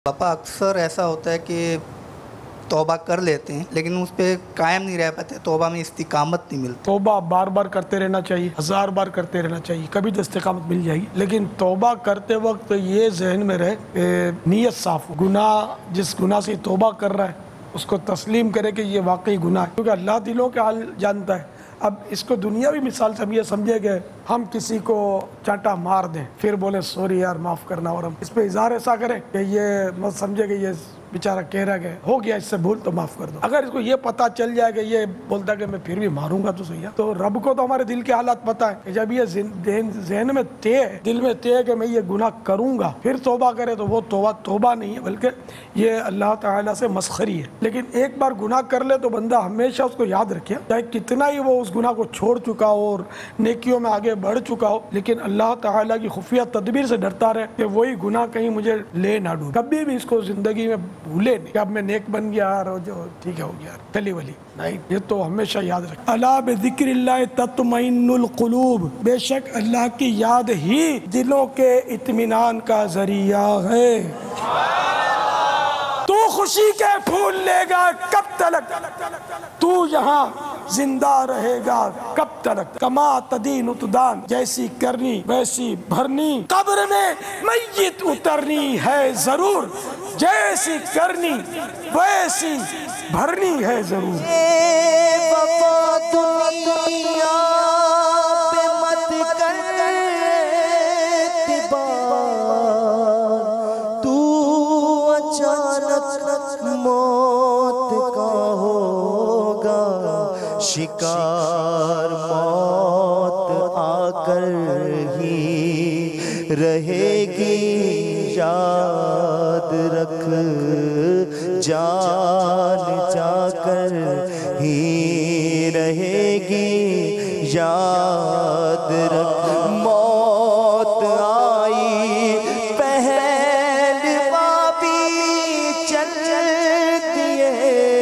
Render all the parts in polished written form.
पापा अक्सर ऐसा होता है कि तौबा कर लेते हैं लेकिन उस पर कायम नहीं रह पाते, तौबा में इस्तिकामत नहीं मिलती। तौबा बार बार करते रहना चाहिए, 1000 बार करते रहना चाहिए, कभी तो इस्तिकामत मिल जाएगी। लेकिन तौबा करते वक्त ये जहन में रहे कि नीयत साफ हो, गुनाह जिस गुनाह से तौबा कर रहा है उसको तस्लीम करे कि ये वाकई गुनाह है, क्योंकि अल्लाह दिलों के हाल जानता है। अब इसको दुनियावी मिसाल से हम ये समझे कि हम किसी को चांटा मार दें फिर बोले सॉरी यार माफ़ करना, और हम इस पे इजहार ऐसा करें कि ये मत समझे कि ये बेचारा कह रहा है हो गया इससे भूल तो माफ़ कर दो। अगर इसको ये पता चल जाए कि ये बोलता है कि मैं फिर भी मारूंगा तो सही है, तो रब को तो हमारे दिल के हालात पता है कि जब ये जहन में तय है, दिल में तय है कि मैं ये गुनाह करूंगा, फिर तौबा करे तो वो तौबा नहीं है बल्कि ये अल्लाह ताला से मस्खरी है। लेकिन एक बार गुनाह कर ले तो बंदा हमेशा उसको याद रखे, चाहे कितना ही वो उस गुनाह को छोड़ चुका हो और नेकियों में आगे बढ़ चुका हो, लेकिन अल्लाह ताला की खुफिया तदबीर से डरता रहे कि वही गुनाह कहीं मुझे ले ना डूबे। कभी भी इसको जिंदगी में भूले नहीं कि अब मैं नेक बन गया यार, जो ठीक है हो गया चली वली नहीं, ये तो हमेशा याद रखें। अला बिज़िक्रिल्लाह तत्मइन्नुल क़ुलूब, बेशक अल्लाह की याद ही दिलों के इत्मीनान का जरिया है। तू खुशी के फूल लेगा कब तलक, तू यहाँ जिंदा रहेगा कब तलक, कमा तदीन तुदान, जैसी करनी वैसी भरनी, कब्र में मैयत उतरनी है जरूर, जैसी करनी वैसी भरनी है जरूर। वफा दुनिया पे मत कर तू अचानक मौत का होगा शिकार, मौत आकर ही रहेगी याद रख, जान जाकर ही रहेगी याद रख। मौत आई पहलवा भी चल दिए,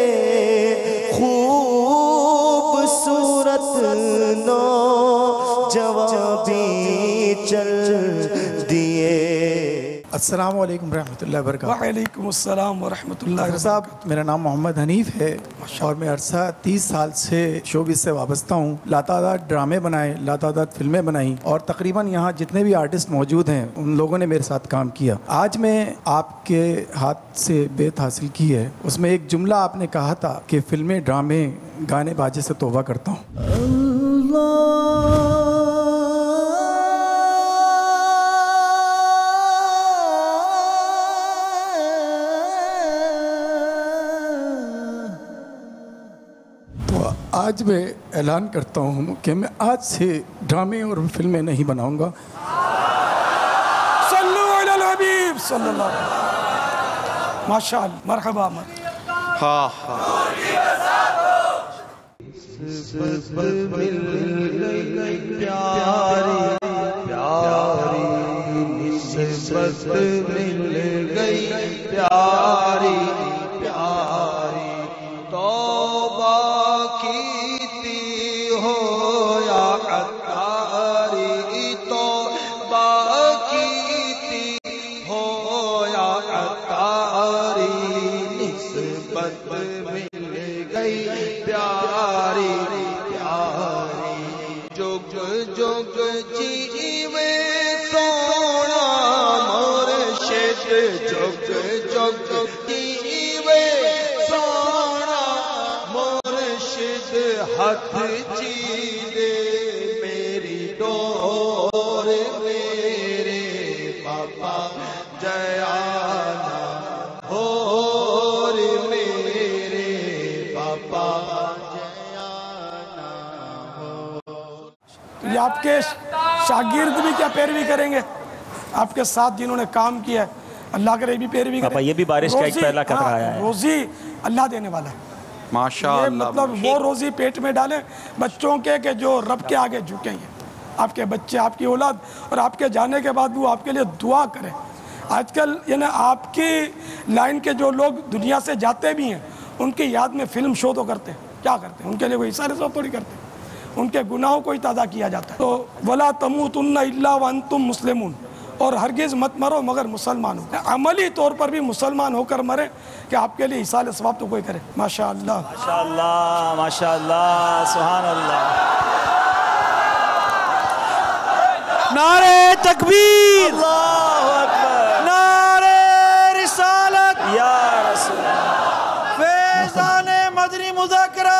खूबसूरत नौजवान भी चल दिए। अस्सलामु अलैकुम रहमतुल्लाहि व बरकातहू। वालेकुम अस्सलाम व रहमतुल्लाहि। साहब मेरा नाम मोहम्मद हनीफ़ है और मैं अरसा 30 साल से शोबिस से वाबस्ता हूँ। लातादाद ड्रामे बनाए, लातादाद फिल्में बनाई और तकरीबन यहाँ जितने भी आर्टिस्ट मौजूद हैं उन लोगों ने मेरे साथ काम किया। आज मैं आपके हाथ से बेत हासिल की है, उसमें एक जुमला आपने कहा था कि फिल्में ड्रामे गाने बाजे से तौबा करता हूँ। आज मैं ऐलान करता हूँ कि मैं आज से ड्रामे और फिल्में नहीं बनाऊंगा। सल्लु अलल हबीब सल्लल्लाहु अलैहि वसल्लम। माशाअल्लाह, मरहबा प्यारी तौबा कीती हो या अत्तारी, तौबा कीती हो या अत्तारी, निस्बत मिल गई प्यारी प्यारी। जुग जुग जीवे सोना मुर्शिद, जुग जुग जीवे सोना मुर्शिद, हथ चीरे मेरी डोर, मेरे पापा जयाना होर, मेरे पापा जयाना हो। ये आपके शागिर्द भी क्या पैरवी करेंगे, आपके साथ जिन्होंने काम किया है अल्लाह करे भी पैरवी करें। ये भी बारिश का एक पहला खतरा आया है। रोजी अल्लाह देने वाला है माशाअल्लाह, मतलब वो रोजी पेट में डाले बच्चों के जो रब के आगे झुकेंगे, आपके बच्चे आपकी औलाद, और आपके जाने के बाद वो आपके लिए दुआ करें। आजकल यानी आपकी लाइन के जो लोग दुनिया से जाते भी हैं उनकी याद में फिल्म शो तो करते हैं, क्या करते हैं उनके लिए कोई इशारे शो थोड़ी करते हैं, उनके गुनाहों को ही ताज़ा किया जाता है। तो वला तमूतुन्ना इल्ला व अंतुम मुस्लिमून, اور ہرگز مت مرو مگر مسلمان ہو. عملی طور پر بھی مسلمان ہو کر مرے کہ آپ کے لیے ایصال ثواب تو کوئی کرے. ماشاء اللہ ماشاء اللہ ماشاء اللہ سبحان اللہ. نعرہ تکبیر، اللہ اکبر، نعرہ رسالت، یا رسول فیضان مدنی مذاکرہ.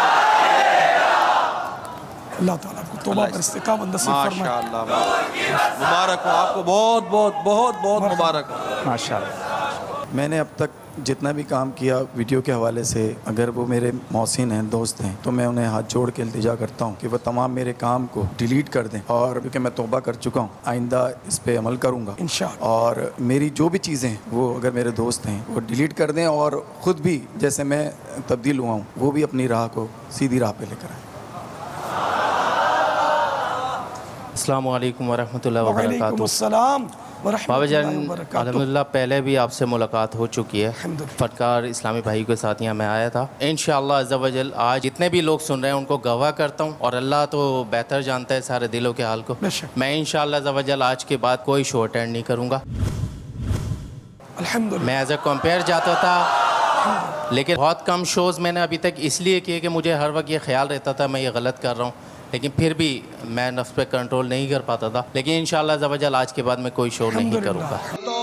اللہ تعالیٰ کو توبہ پر استقامت نصیب فرمائے. ماشاءاللہ مبارک ہو آپ کو، بہت بہت بہت بہت مبارک ہو. ماشاء اللہ. میں نے اب تک جتنا بھی کام کیا ویڈیو کے حوالے سے، اگر وہ میرے محسن ہیں، دوست ہیں، تو میں انہیں ہاتھ جوڑ کے التجا کرتا ہوں کہ وہ تمام میرے کام کو ڈیلیٹ کر دیں، اور کیونکہ میں توبہ کر چکا ہوں، آئندہ اس پہ عمل کروں گا انشاءاللہ. اور میری جو بھی چیزیں وہ اگر میرے دوست ہیں وہ ڈیلیٹ کر دیں، اور خود بھی جیسے میں تبدیل ہوا ہوں وہ بھی اپنی راہ کو سیدھی راہ پہ لے کر آئیں. السلام علیکم ورحمۃ اللہ وعلیکم وبرکاتہ. السلام ورحمۃ بابا اللہ جان وبرکاتہ. الحمدللہ پہلے بھی آپ سے ملاقات ہو چکی ہے. فنکار اسلامی بھائی کے ساتھ یہاں میں آیا تھا. انشاءاللہ عز و جل آج جتنے بھی لوگ سن رہے ہیں ان کو گواہ کرتا ہوں، اور اللہ تو بہتر جانتا ہے سارے دلوں کے حال کو. میں انشاءاللہ عز و جل آج کے بعد کوئی شو اٹینڈ نہیں کروں گا. الحمدللہ. میں ایز اے کمپیئر جاتا تھا، لیکن بہت کم شوز میں نے ابھی تک اس لیے کیے کہ مجھے ہر وقت یہ خیال رہتا تھا میں یہ غلط کر رہا ہوں، لیکن پھر بھی میں نفس پہ کنٹرول نہیں کر پاتا تھا. لیکن انشاءاللہ عز و جل آج کے بعد میں کوئی شو نہیں کروں گا.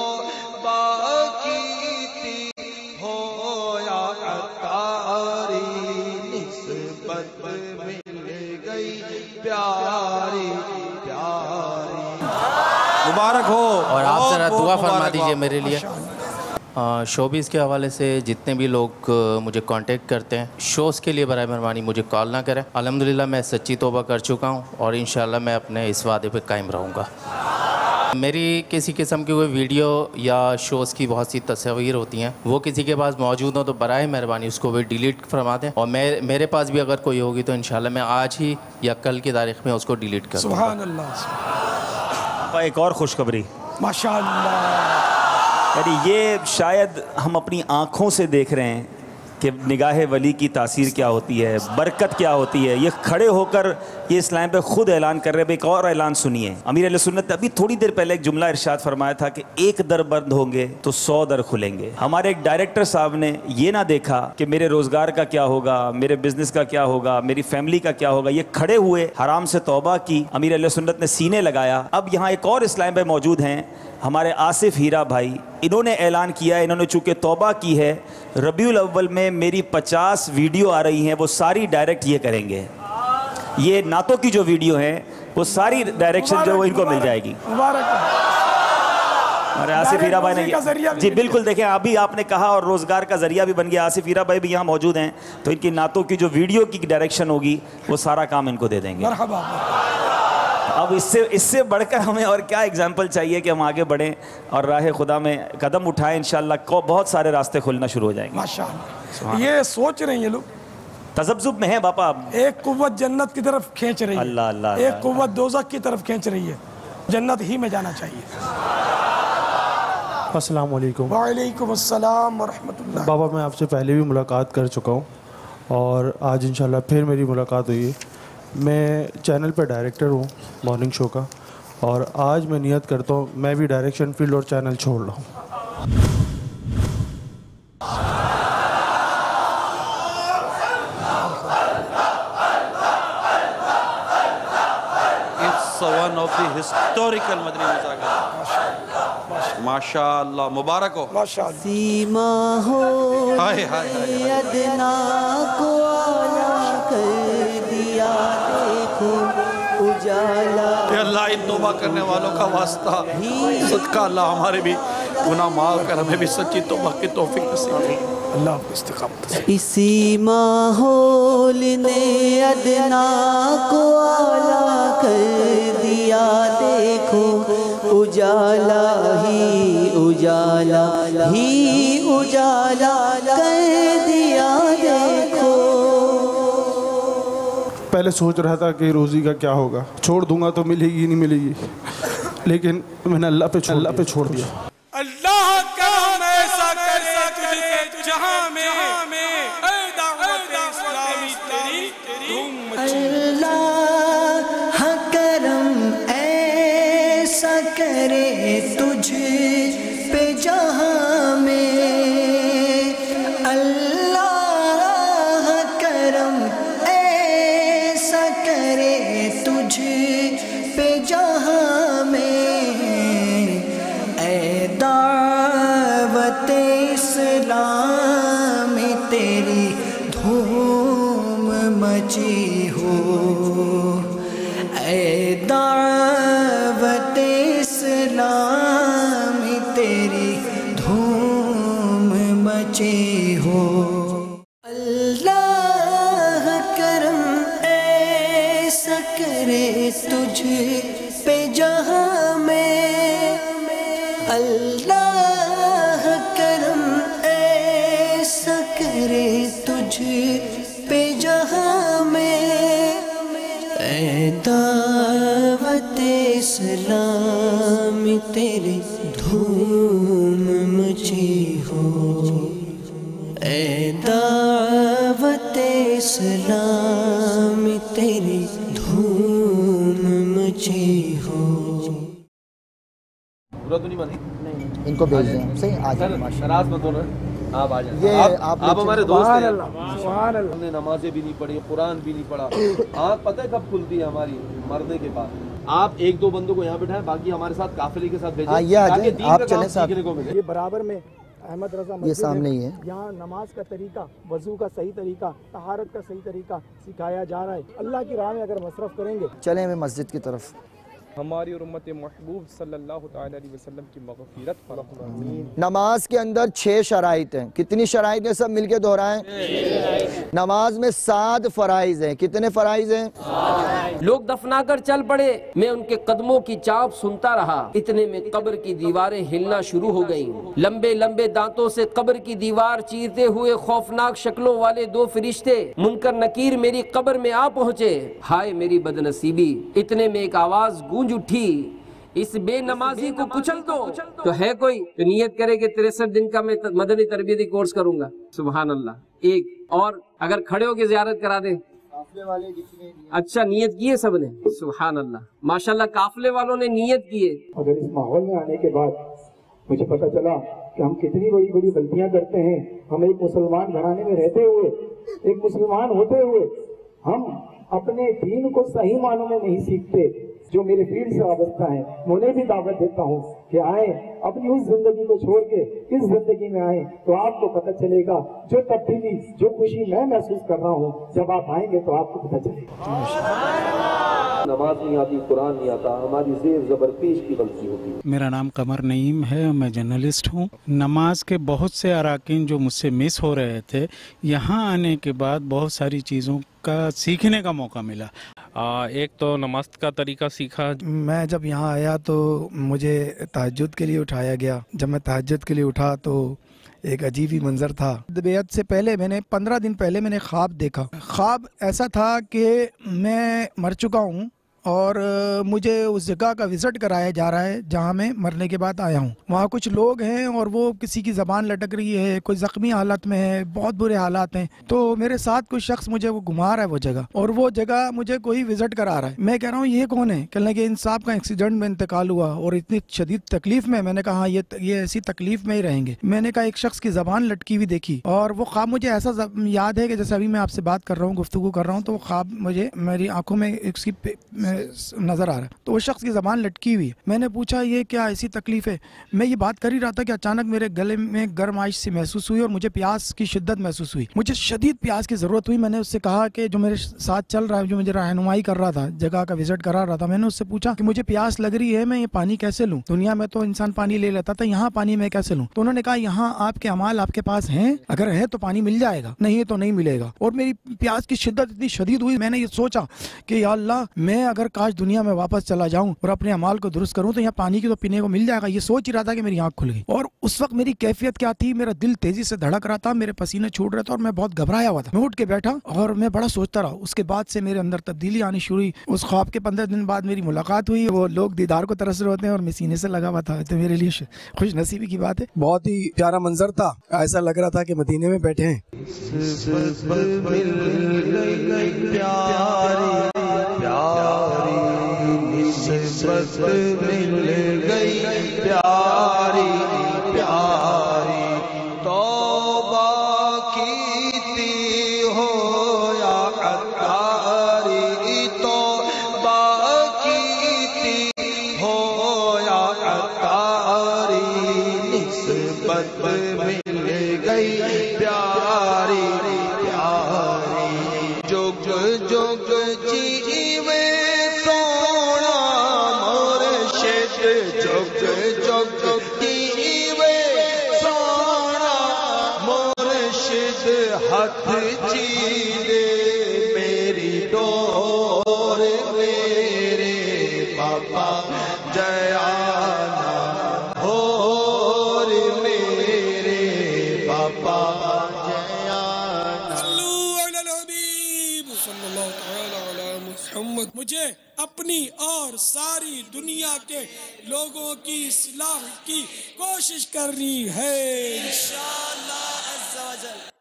مبارک ہو. اور آپ ذرا بہت دعا بہت فرما مبارک دیجئے ہو. میرے لیے. شوبیز کے حوالے سے جتنے بھی لوگ مجھے کانٹیکٹ کرتے ہیں، شوز کے لیے برائے مہربانی مجھے کال نہ کریں. الحمدللہ میں سچی توبہ کر چکا ہوں، اور انشاءاللہ میں اپنے اس وعدے پہ قائم رہوں گا. میری کسی قسم کی کوئی ویڈیو یا شوز کی بہت سی تصاویر ہوتی ہیں، وہ کسی کے پاس موجود ہوں تو برائے مہربانی اس کو بھی ڈیلیٹ فرما دیں. اور میرے پاس بھی اگر کوئی ہوگی تو انشاءاللہ میں آج ہی یا کل کی تاریخ میں اس کو ڈیلیٹ کر دوں گا. سبحان اللہ. ایک اور خوشخبری، ماشاء اللہ. یعنی یہ شاید ہم اپنی آنکھوں سے دیکھ رہے ہیں کہ نگاہ ولی کی تاثیر کیا ہوتی ہے، برکت کیا ہوتی ہے. یہ کھڑے ہو کر یہ اسلام پہ خود اعلان کر رہے ہیں. ایک اور اعلان سنیے. امیر اہل سنت نے ابھی تھوڑی دیر پہلے ایک جملہ ارشاد فرمایا تھا کہ ایک در بند ہوں گے تو 100 در کھلیں گے. ہمارے ایک ڈائریکٹر صاحب نے یہ نہ دیکھا کہ میرے روزگار کا کیا ہوگا، میرے بزنس کا کیا ہوگا، میری فیملی کا کیا ہوگا. یہ کھڑے ہوئے حرام سے توبہ کی. امیر اہل سنت نے سینے لگایا. اب یہاں ایک اور اسلام پہ موجود ہیں ہمارے آصف ہیرا بھائی. انہوں نے اعلان کیا ہے، انہوں نے چونکہ توبہ کی ہے، ربیع الاول میں میری 50 ویڈیو آ رہی ہیں، وہ ساری ڈائریکٹ یہ کریں گے. یہ نعتوں کی جو ویڈیو ہیں وہ ساری ڈائریکشن جو وہ ان کو مل جائے گی. ہمارے آصف ہیرا بھائی نے جی بالکل دیکھیں ابھی آپ نے کہا، اور روزگار کا ذریعہ بھی بن گیا. آصف ہیرا بھائی بھی یہاں موجود ہیں، تو ان کی نعتوں کی جو ویڈیو کی ڈائریکشن ہوگی وہ سارا کام ان کو دے دیں گے. مرحبا. اب اس سے بڑھ کر ہمیں اور کیا ایگزامپل چاہیے کہ ہم آگے بڑھیں اور راہ خدا میں قدم اٹھائیں. انشاءاللہ بہت سارے راستے کھلنا شروع ہو جائیں گے. ماشاءاللہ. یہ سوچ رہے ہیں یہ لوگ، تذبذب میں ہیں باپا. ایک قوت جنت کی طرف کھینچ رہی ہے، اللہ اللہ، ایک قوت دوزخ کی طرف کھینچ رہی ہے. جنت ہی میں جانا چاہیے. السلام علیکم. وعلیکم السلام ورحمۃ اللہ. بابا میں آپ سے پہلے بھی ملاقات کر چکا ہوں، اور آج انشاءاللہ پھر میری ملاقات ہوئی ہے. میں چینل پہ ڈائریکٹر ہوں مارننگ شو کا، اور آج میں نیت کرتا ہوں میں بھی ڈائریکشن فیلڈ اور چینل چھوڑ رہا ہوں. It's one of the historical مدنی مذاکرہ. ماشاءاللہ مبارک ہو. سیما ہو ادنا کو آلہ کر دیا دیکھو اجالا. اے اللہ ان توبہ کرنے والوں کا واسطہ صدقہ اللہ ہمارے بھی گناہ معاف کر، ہمیں بھی سچی توبہ کی توفیق نصیب کرے. اللہ کو استقامت. اسی ماحول نے ادنا کو آلہ کر دیا دیکھو اجالا ہی اجالا ہی اجالا کر دیا دیکھو. پہلے سوچ رہا تھا کہ روزی کا کیا ہوگا، چھوڑ دوں گا تو ملے گی نہیں ملے گی، لیکن میں نے اللہ پہ چھوڑ دیا. اللہ کرم ایسا کرے تجھے جہاں میں اے دعوت اسلامی تیری دھوم مچے. اللہ کرم ایسا کرے اسلامی تیری دھوم مچی ہو، اے دعوت اسلامی تیری دھوم مچی ہو۔ اللہ کرم ایسا کرے تجھ پہ جہاں میں، اللہ کرم ایسا کرے تجھ پہ جہاں میں، اے دعوت اسلام تیری دھوم مچی ہو، اے دعوت اسلام تیری دھوم مچی ہو۔ ان کو بھیج دیں، صحیح آ جائیں، ناراض مت ہونا، آپ آ جائیں، یہ آپ ہمارے دوست ہیں، ہم نے نمازیں بھی نہیں پڑھی، قرآن بھی نہیں پڑھا، آنکھ پتہ ہے کب کھلتی ہے ہماری؟ مرنے کے بعد۔ آپ ایک دو بندوں کو یہاں بٹھائیں، باقی ہمارے ساتھ قافلے کے ساتھ بھیجیں تاکہ دین کا کام سیکھنے کو ملے۔ یہ برابر میں احمد رضا یہ سامنے ہی ہے، یہاں نماز کا طریقہ، وضو کا صحیح طریقہ، طہارت کا صحیح طریقہ سکھایا جا رہا ہے۔ اللہ کی راہ میں اگر مصرف کریں گے، چلیں ہمیں مسجد کی طرف۔ ہماری اور امت محبوب صلی اللہ تعالی علیہ وسلم کی مغفرت فرمائے۔ نماز کے اندر 6 شرائط ہیں، کتنی شرائط ہیں؟ سب مل کے دہرائیں۔ نماز میں 7 فرائض ہیں، کتنے فرائض ہیں؟ لوگ دفنا کر چل پڑے، میں ان کے قدموں کی چاپ سنتا رہا، اتنے میں قبر کی دیواریں ہلنا شروع ہو گئیں، لمبے لمبے دانتوں سے قبر کی دیوار چیرتے ہوئے خوفناک شکلوں والے 2 فرشتے منکر نکیر میری قبر میں آ پہنچے، ہائے میری بدنصیبی، اتنے میں ایک آواز گونج اٹھی، اس بے نمازی کو کچل دو۔ تو ہے کوئی تو نیت کرے کہ 63 دن کا میں مدنی تربیتی کورس کروں گا، سبحان اللہ۔ ایک اور اگر کھڑے ہو کے زیارت کرا دیں، اچھا نیت کیے سب نے، سبحان اللہ، ماشاءاللہ قافلے والوں نے نیت کیے۔ اگر اس ماحول میں آنے کے بعد مجھے پتہ چلا کہ ہم کتنی بڑی بڑی غلطیاں کرتے ہیں، ہم ایک مسلمان گھرانے میں رہتے ہوئے، ایک مسلمان ہوتے ہوئے ہم اپنے دین کو صحیح معنوں میں نہیں سیکھتے، جو میرے فیلڈ سے وابستہ ہیں میں انہیں بھی دعوت دیتا ہوں کہ آئیں، اپنی اس زندگی کو چھوڑ کے اس زندگی میں آئیں، تو آپ کو پتہ چلے گا جو تبدیلی، جو خوشی میں محسوس کر رہا ہوں، جب آپ آئیں گے تو آپ کو پتہ چلے گا۔ نماز نہیں آتی، قرآن نہیں آتا، ہماری زیر زبر پیش کی غلطی ہوتی ہے۔ میرا نام قمر نعیم ہے، میں جرنلسٹ ہوں۔ نماز کے بہت سے اراکین جو مجھ سے مس ہو رہے تھے، یہاں آنے کے بعد بہت ساری چیزوں کا سیکھنے کا موقع ملا۔ ایک تو نماز کا طریقہ سیکھا۔ میں جب یہاں آیا تو مجھے تہجد کے لیے اٹھایا گیا۔ جب میں تہجد کے لیے اٹھا تو ایک عجیب ہی منظر تھا۔ بیعت سے پہلے میں نے 15 دن پہلے میں نے خواب دیکھا۔ خواب ایسا تھا کہ میں مر چکا ہوں اور مجھے اس جگہ کا وزٹ کرایا جا رہا ہے جہاں میں مرنے کے بعد آیا ہوں۔ وہاں کچھ لوگ ہیں اور وہ کسی کی زبان لٹک رہی ہے، کوئی زخمی حالت میں ہے، بہت برے حالات ہیں۔ تو میرے ساتھ کوئی شخص مجھے وہ گھما رہا ہے وہ جگہ، اور وہ جگہ مجھے کوئی وزٹ کرا رہا ہے۔ میں کہہ رہا ہوں یہ کون ہے؟ کہنے کہ ان صاحب کا ایکسیڈنٹ میں انتقال ہوا اور اتنی شدید تکلیف میں۔ میں نے کہا یہ ایسی تکلیف میں ہی رہیں گے۔ میں نے کہا ایک شخص کی زبان لٹکی ہوئی دیکھی، اور وہ خواب مجھے ایسا یاد ہے کہ جیسے ابھی میں آپ سے بات کر رہا ہوں، گفتگو کر رہا ہوں، تو وہ خواب مجھے میری آنکھوں میں اس کی نظر آ رہا ہے۔ تو وہ شخص کی زبان لٹکی ہوئی ہے۔ میں نے پوچھا یہ کیا ایسی تکلیف ہے؟ میں یہ بات کر ہی رہا تھا کہ اچانک میرے گلے میں گرمائش سی محسوس ہوئی اور مجھے پیاس کی شدت محسوس ہوئی۔ مجھے شدید پیاس کی ضرورت ہوئی۔ میں نے اس سے کہا کہ جو میرے ساتھ چل رہا ہے، جو مجھے رہنمائی کر رہا تھا، جگہ کا وزٹ کرا رہا تھا، میں نے اس سے پوچھا کہ مجھے پیاس لگ رہی ہے، میں یہ پانی کیسے لوں؟ دنیا میں تو انسان پانی لے لیتا تھا، یہاں پانی میں کیسے لوں؟ تو انہوں نے کہا یہاں آپ کے اعمال آپ کے پاس ہیں، اگر ہے تو پانی مل جائے گا، نہیں تو نہیں ملے گا۔ اور میری پیاس کی شدت اتنی شدید ہوئی، میں نے یہ سوچا کہ یا اللہ، میں اگر کاش دنیا میں واپس چلا جاؤں اور اپنے اعمال کو درست کروں تو یہاں پانی کی تو پینے کو مل جائے گا۔ یہ سوچ ہی رہا تھا کہ میری آنکھ کھل گئی۔ اور اس وقت میری کیفیت کیا تھی؟ میرا دل تیزی سے دھڑک رہا تھا، میرے پسینے چھوٹ رہے تھے اور میں بہت گھبرایا ہوا تھا۔ میں اٹھ کے بیٹھا اور میں بڑا سوچتا رہا۔ اس کے بعد سے میرے اندر تبدیلی آنی شروع ہوئی۔ اس خواب کے 15 دن بعد میری ملاقات ہوئی۔ وہ لوگ دیدار کو ترس رہے ہوتے ہیں اور میں سینے سے لگا ہوا تھا، تو میرے لیے خوش نصیبی کی بات ہے۔ بہت ہی پیارا منظر تھا، ایسا لگ رہا تھا کہ مدینے میں بیٹھے ہیں۔ نسبت مل گئی پیاری پیاری، توبہ کیتی ہو یا عطاری، توبہ کیتی ہو یا عطاری، نسبت مل گئی پیاری پیاری جگ جگ جیوے سونا مرشد جگ جگ جیوے سونا مرشد ہاتھ چیرے میری ڈور میرے پاپا جیانا اور میرے پاپا جیانا صلی اللہ تعالی علی محمد. مجھے اپنی اور ساری دنیا کے لوگوں کی اصلاح کی کوشش کرنی ہے انشاءاللہ عز و جل.